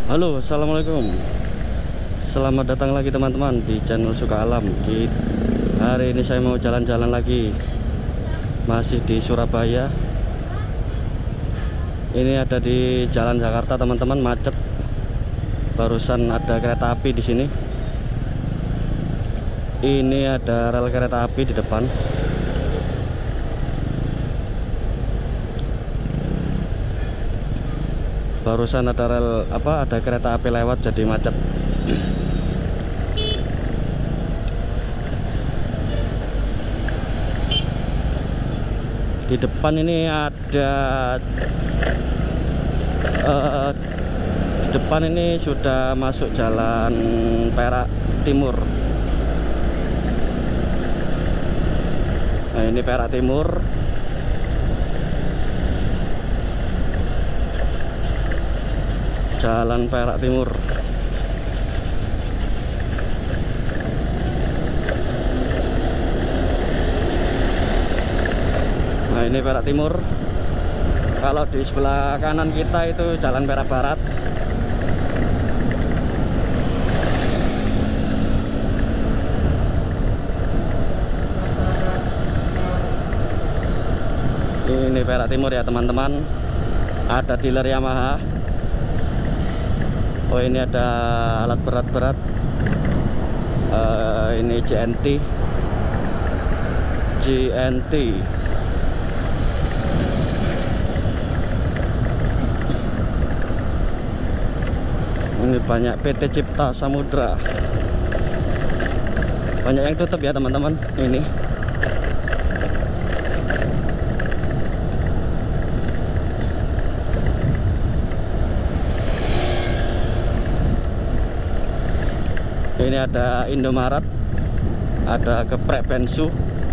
Halo, assalamualaikum. Selamat datang lagi teman-teman di channel Suka Alam. Hari ini saya mau jalan-jalan lagi, masih di Surabaya. Ini ada di Jalan Jakarta teman-teman, macet. Barusan ada kereta api di sini. Ini ada rel kereta api di depan. Barusan ada ada kereta api lewat, jadi macet. Di depan ini ada di depan ini sudah masuk jalan Perak Timur. Nah, ini Perak Timur. Jalan Perak Timur. Nah, ini Perak Timur. Kalau di sebelah kanan kita itu Jalan Perak Barat. Ini Perak Timur ya teman-teman. Ada dealer Yamaha. Oh, ini ada alat berat-berat. Ini JNT. Ini banyak PT Cipta Samudra. Banyak yang tutup ya teman-teman. Ini ada Indomaret, ada Geprek Bensu.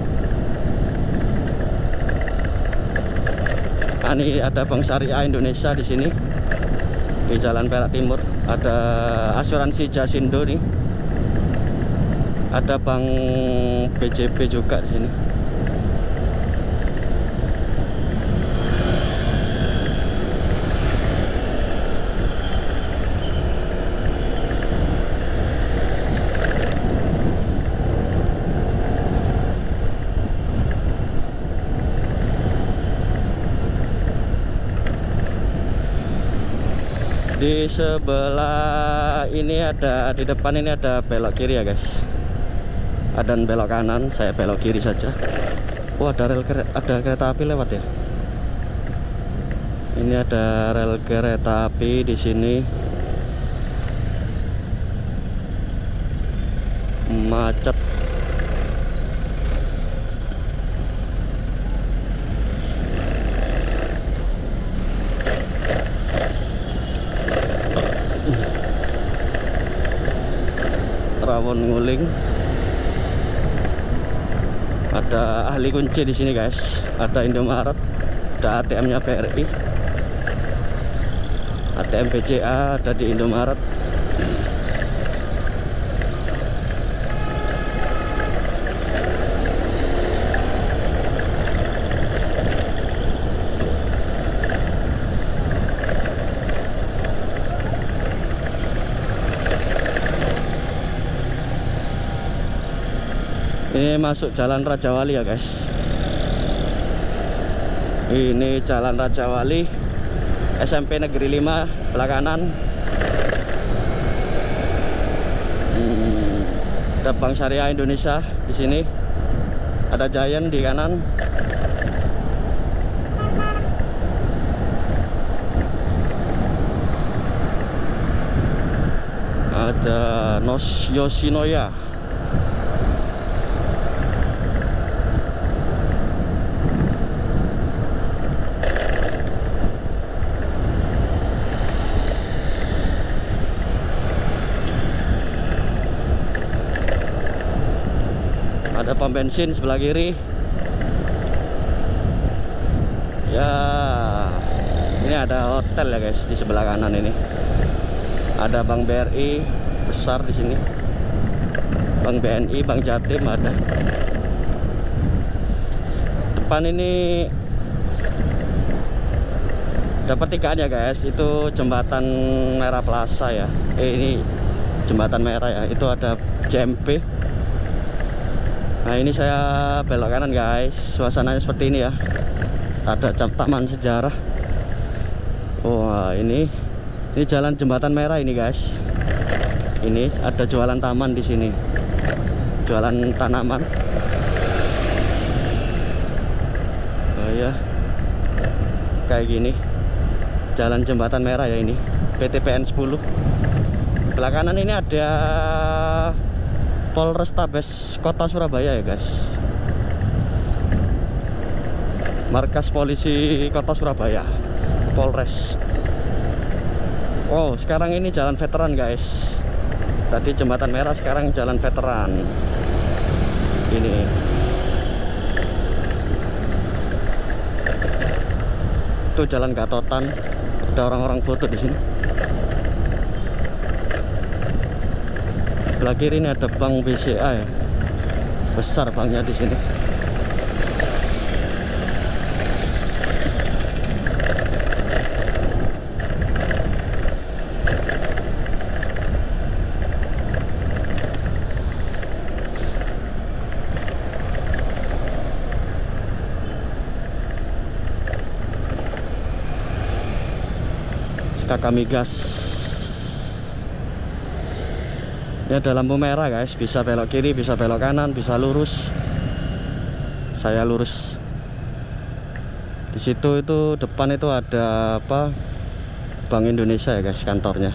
Ini ada Bank Syariah Indonesia di sini di Jalan Perak Timur. Ada asuransi Jasindo nih. Ada Bank BJB juga di sini. Di sebelah ini di depan ini ada belok kiri ya guys. Ada belok kanan, saya belok kiri saja. Oh, ada kereta api lewat ya. Ini ada rel kereta api di sini. Macet. Rawon Nguling. Ada ahli kunci di sini guys. Ada Indomaret, ada ATM-nya BRI, ATM BCA ada di Indomaret. Ini masuk Jalan Rajawali ya guys. Ini Jalan Rajawali, SMP Negeri 5 belah kanan. Ada Bank Syariah Indonesia di sini. Ada Giant di kanan. Ada Yoshinoya. Ada pom bensin sebelah kiri. Ya, ini ada hotel ya guys di sebelah kanan ini. Ada Bank BRI besar di sini. Bank BNI, Bank Jatim ada. Depan ini Dapat tigaan ya guys, itu jembatan Merah Plaza ya. Ini jembatan merah ya, itu ada JMP. Nah ini saya belok kanan guys, suasananya seperti ini ya. Ada taman sejarah. Wah ini jalan jembatan merah ini guys. Ini ada jualan taman di sini, jualan tanaman. Oh ya, kayak gini. Jalan jembatan merah ya ini, PTPN 10. Belakangan ini ada Polrestabes Kota Surabaya ya guys. Markas Polisi Kota Surabaya, Polres. Oh, sekarang ini jalan veteran guys. Tadi jembatan merah, sekarang jalan veteran. Ini. Itu jalan Gatotan. Ada orang-orang foto di sini. Sebelah kiri ini ada Bank BCA ya. Besar banknya di sini. Kakak migas. Ini ada lampu merah guys, bisa belok kiri, bisa belok kanan, bisa lurus. Saya lurus. Di situ itu depan itu ada apa? Bank Indonesia ya guys, kantornya.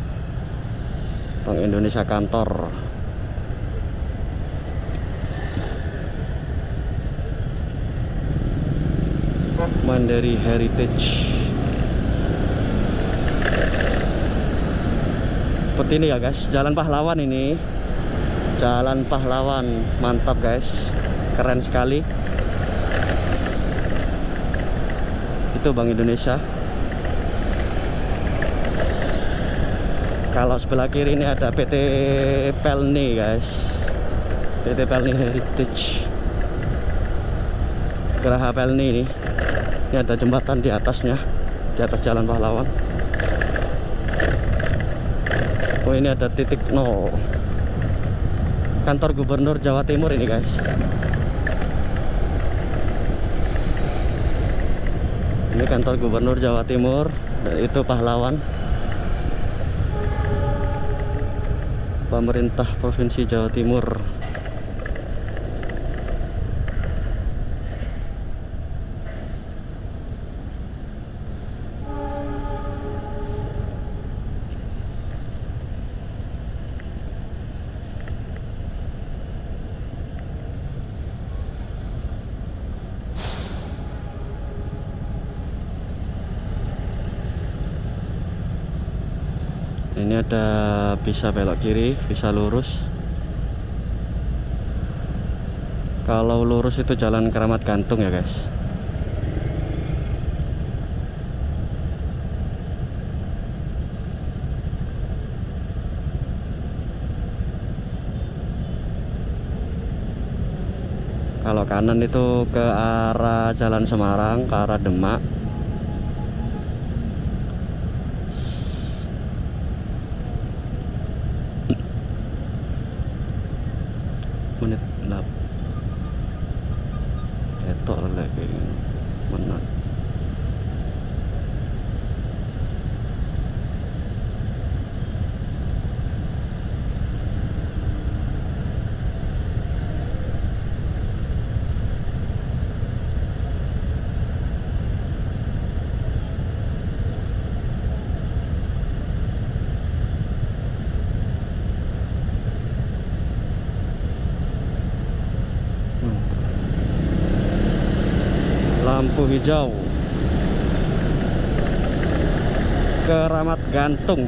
Bank Indonesia kantor. Mandiri Heritage. Seperti ini ya guys, Jalan Pahlawan ini. Jalan Pahlawan, mantap guys. Keren sekali. Itu Bank Indonesia. Kalau sebelah kiri ini ada PT Pelni guys. PT Pelni Heritage. Geraha Pelni ini. Ini ada jembatan di atasnya, di atas Jalan Pahlawan. Oh ini ada titik nol. Kantor Gubernur Jawa Timur ini guys. Ini kantor Gubernur Jawa Timur. Itu Pahlawan. Pemerintah Provinsi Jawa Timur. Ini ada bisa belok kiri, bisa lurus. Kalau lurus itu jalan Keramat Gantung ya guys. Kalau kanan itu ke arah Jalan Semarang, ke arah Demak. Menit lap etok lagi menat. Lampu hijau Keramat Gantung.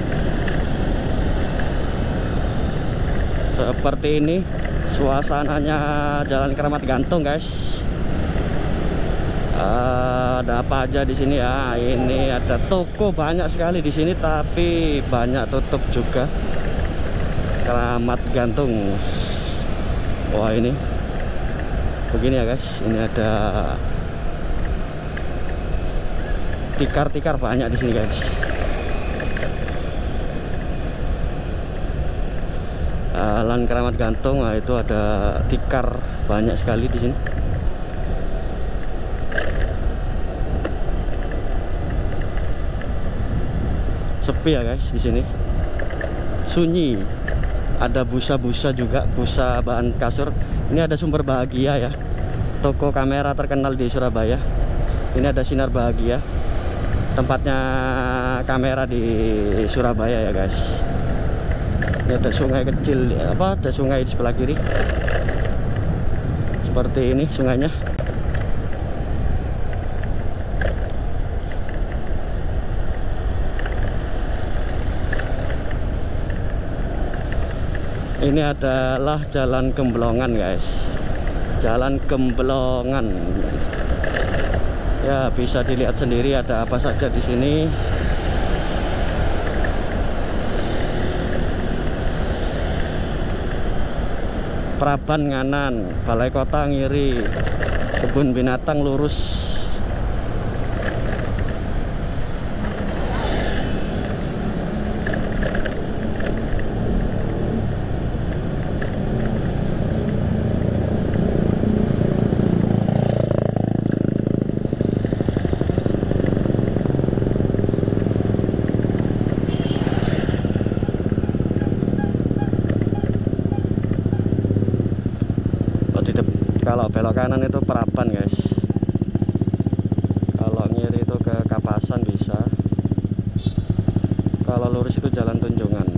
Seperti ini suasananya Jalan Keramat Gantung guys. Ada apa aja di sini ya? Ini ada toko banyak sekali di sini, tapi banyak tutup juga. Keramat Gantung. Wah ini begini ya guys. Ini ada tikar-tikar banyak di sini guys. Jalan Keramat Gantung, nah itu ada tikar banyak sekali di sini. Sepi ya guys di sini, sunyi. Ada busa-busa juga, busa bahan kasur. Ini ada Sumber Bahagia ya, toko kamera terkenal di Surabaya. Ini ada Sinar Bahagia, tempatnya kamera di Surabaya ya guys. Ini ada sungai kecil, ada sungai di sebelah kiri. Seperti ini sungainya. Ini adalah Jalan Gemblongan guys, Jalan Gemblongan. Ya bisa dilihat sendiri ada apa saja di sini. Praban nganan, Balai Kota ngiri, kebun binatang lurus. Kalau belok kanan itu Praban guys, kalau ngiri itu ke Kapasan bisa, kalau lurus itu Jalan Tunjungan.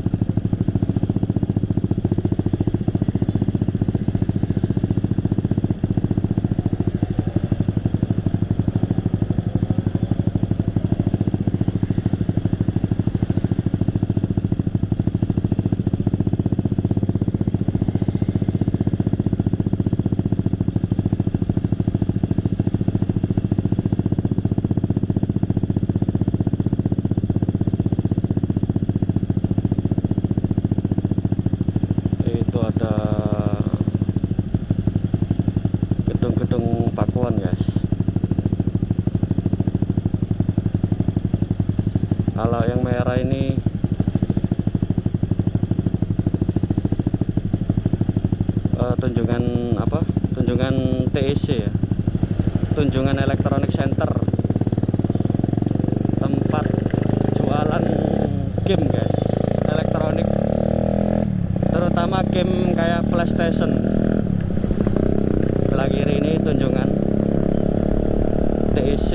Kalau yang merah ini Tunjungan apa? Tunjungan TEC ya. Tunjungan Electronic Center. Tempat jualan game guys, elektronik. Terutama game kayak PlayStation. Sebelah kiri ini Tunjungan TEC.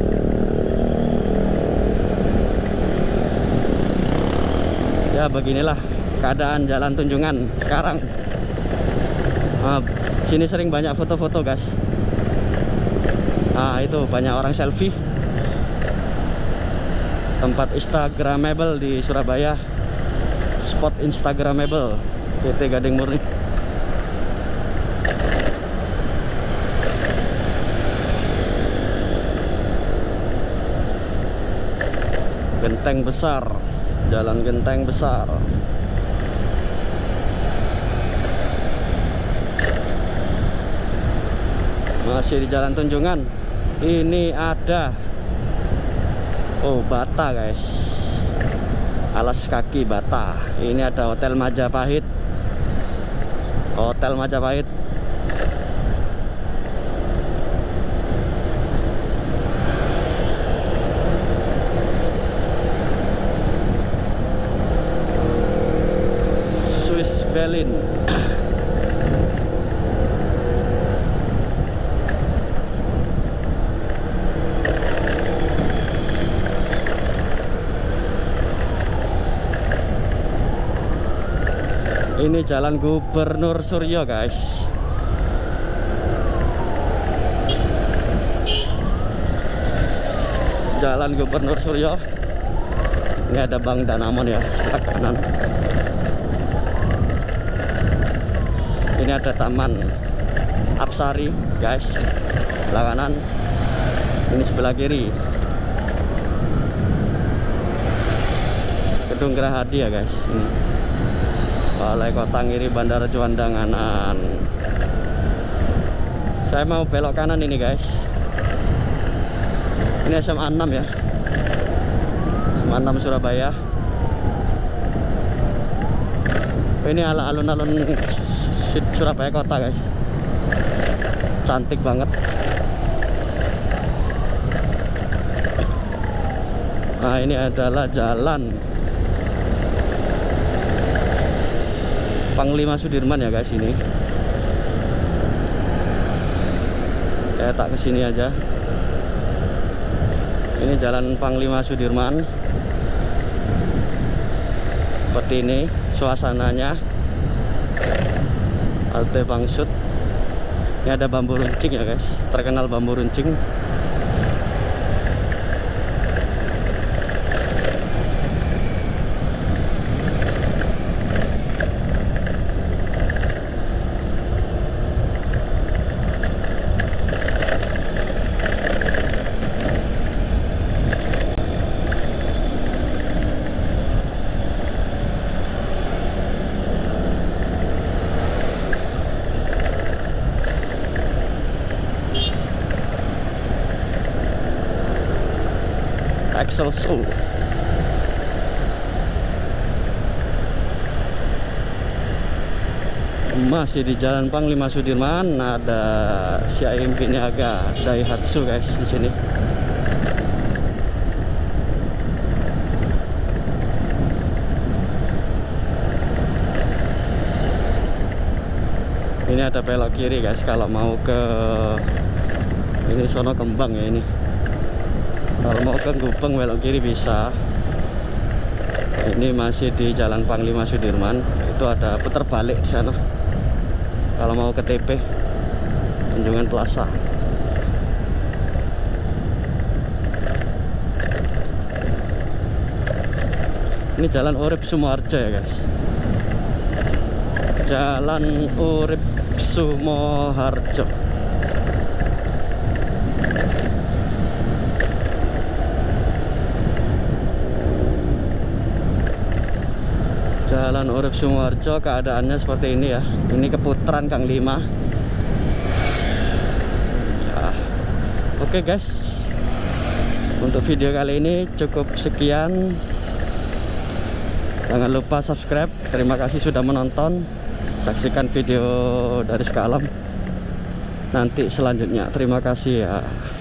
Ya beginilah keadaan Jalan Tunjungan sekarang. Sini sering banyak foto-foto guys. Itu banyak orang selfie. Tempat instagramable di Surabaya. Spot instagramable PT Gading Murni. Genteng Besar, Jalan Genteng Besar. Masih di Jalan Tunjungan. Ini ada Bata guys, alas kaki Bata. Ini ada Hotel Majapahit. Hotel Majapahit. Swiss Berlin. Ini Jalan Gubernur Suryo guys. Jalan Gubernur Suryo. Ini ada Bank Danamon ya sebelah kanan. Ini ada Taman Apsari guys sebelah kanan. Ini sebelah kiri Gedung Gerahadi ya guys. Ini Balai Kota ngiri Bandara Juanda nganan. Saya mau belok kanan ini guys. Ini SMA 6 ya, SMA 6 Surabaya. Ini alun-alun Surabaya kota guys, cantik banget. Nah ini adalah jalan Panglima Sudirman ya guys ini. Ya tak kesini aja. Ini jalan Panglima Sudirman. Seperti ini suasananya. Halte Bangsud. Ini ada bambu runcing ya guys, terkenal bambu runcing. Excelsior. Masih di Jalan Panglima Sudirman, ada Xiaomi Niaga Daihatsu guys di sini. Ini ada belok kiri guys kalau mau ke ini sono Kembang ya ini. Kalau mau ke Gubeng belok kiri bisa. Ini masih di Jalan Panglima Sudirman. Itu ada putar balik di sana. Kalau mau ke TP Tunjungan Plaza. Ini Jalan Urip Sumoharjo ya guys. Jalan Urip Sumoharjo. Jalan Urip Sumoharjo keadaannya seperti ini ya. Ini keputaran Gang 5 ya. Oke guys, untuk video kali ini cukup sekian. Jangan lupa subscribe. Terima kasih sudah menonton. Saksikan video dari Suka Alam nanti selanjutnya. Terima kasih ya.